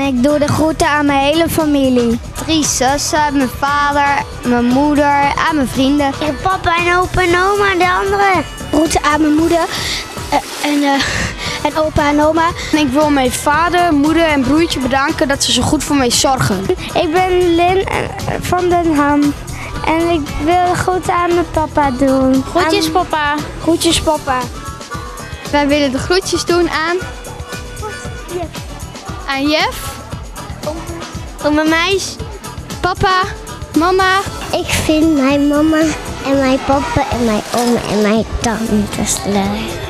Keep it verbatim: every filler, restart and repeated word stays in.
ik doe de groeten aan mijn hele familie. Drie zussen, mijn vader, mijn moeder en mijn vrienden. Papa en opa en oma en de anderen. Groeten aan mijn moeder en, uh, en opa en oma. En ik wil mijn vader, moeder en broertje bedanken dat ze zo goed voor mij zorgen. Ik ben Lin van den Ham. En ik wil groeten aan mijn papa doen. Groetjes aan... papa. Groetjes papa. Wij willen de groetjes doen aan... Jef. Aan Jef. Om mijn meis. Papa. Mama. Ik vind mijn mama en mijn papa en mijn oma en mijn tantes leuk.